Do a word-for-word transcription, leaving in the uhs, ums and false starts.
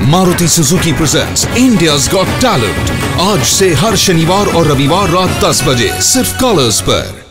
Maruti Suzuki presents India's got talent आज से हर शनिवार और रविवार रात दस बजे सिर्फ कलर्स पर।